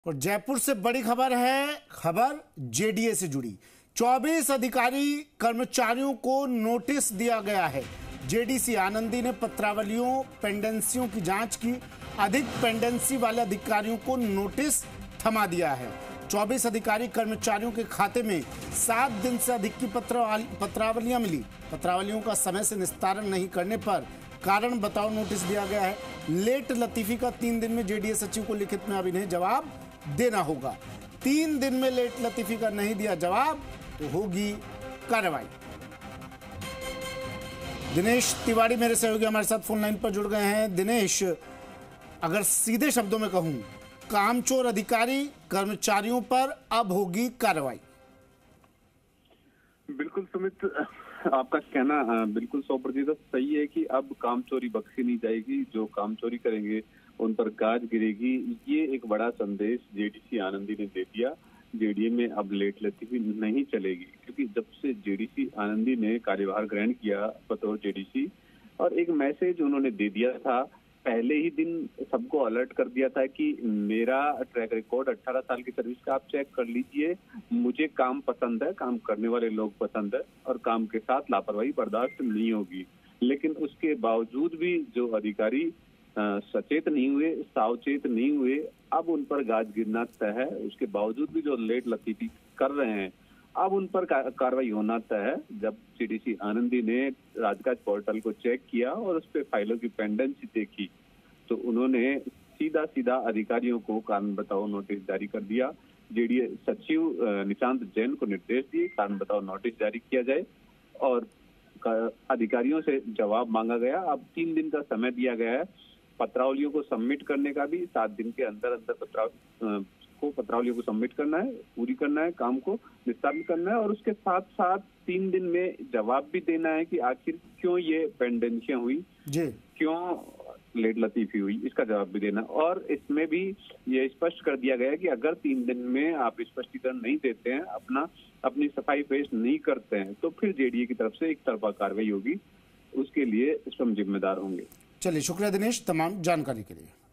और जयपुर से बड़ी खबर है, खबर जेडीए से जुड़ी। 24 अधिकारी कर्मचारियों को नोटिस दिया गया है। जेडीसी आनंदी ने पत्रावलियों पेंडेंसियों की जांच की। अधिक पेंडेंसी वाले अधिकारियों को नोटिस थमा दिया है। 24 अधिकारी कर्मचारियों के खाते में 7 दिन से अधिक की पत्रावलियां मिली। पत्रावलियों का समय से निस्तारण नहीं करने पर कारण बताओ नोटिस दिया गया है। लेट लतीफी का 3 दिन में जेडीए सचिव को लिखित में अभिनय जवाब देना होगा। 3 दिन में लेट लतीफी का नहीं दिया जवाब तो होगी कार्रवाई। दिनेश तिवारी मेरे सहयोगी हमारे साथ फोन लाइन पर जुड़ गए हैं। दिनेश, अगर सीधे शब्दों में कहूं, कामचोर अधिकारी कर्मचारियों पर अब होगी कार्रवाई। बिल्कुल सुमित, आपका कहना बिल्कुल 100% सही है कि अब कामचोरी बख्शी नहीं जाएगी। जो कामचोरी करेंगे उन पर गाज गिरेगी। ये एक बड़ा संदेश जेडीसी आनंदी ने दे दिया। जेडीए में अब लेट लतीफी नहीं चलेगी, क्योंकि जब से जेडीसी आनंदी ने कार्यभार ग्रहण किया बतौर जेडीसी, और एक मैसेज उन्होंने दे दिया था, पहले ही दिन सबको अलर्ट कर दिया था कि मेरा ट्रैक रिकॉर्ड 18 साल की सर्विस का आप चेक कर लीजिए, मुझे काम पसंद है, काम करने वाले लोग पसंद है और काम के साथ लापरवाही बर्दाश्त नहीं होगी। लेकिन उसके बावजूद भी जो अधिकारी सचेत नहीं हुए, सावचेत नहीं हुए, अब उन पर गाज गिरना तय है। उसके बावजूद भी जो लेट लतीफी कर रहे हैं, अब उन पर कार्रवाई होना तय है। जब जेडीसी आनंदी ने राजकाज पोर्टल को चेक किया और उस पर फाइलों की पेंडेंसी देखी, तो उन्होंने सीधा सीधा अधिकारियों को कारण बताओ नोटिस जारी कर दिया। जेडीए सचिव निशांत जैन को निर्देश दिए कारण बताओ नोटिस जारी किया जाए और अधिकारियों से जवाब मांगा गया। अब 3 दिन का समय दिया गया है पत्रावलियों को सबमिट करने का भी। 7 दिन के अंदर अंदर पत्रावलियों को सबमिट करना है, पूरी करना है, काम को निस्तारित करना है और उसके साथ साथ 3 दिन में जवाब भी देना है कि आखिर क्यों ये पेंडेंसियां हुई, क्यों लेट लतीफी हुई, इसका जवाब भी देना। और इसमें भी ये स्पष्ट कर दिया गया है कि अगर 3 दिन में आप स्पष्टीकरण नहीं देते हैं, अपनी सफाई पेश नहीं करते हैं, तो फिर जेडीए की तरफ से एक तरफा कार्रवाई होगी। उसके लिए स्वयं जिम्मेदार होंगे। चलिए, शुक्रिया दिनेश तमाम जानकारी के लिए।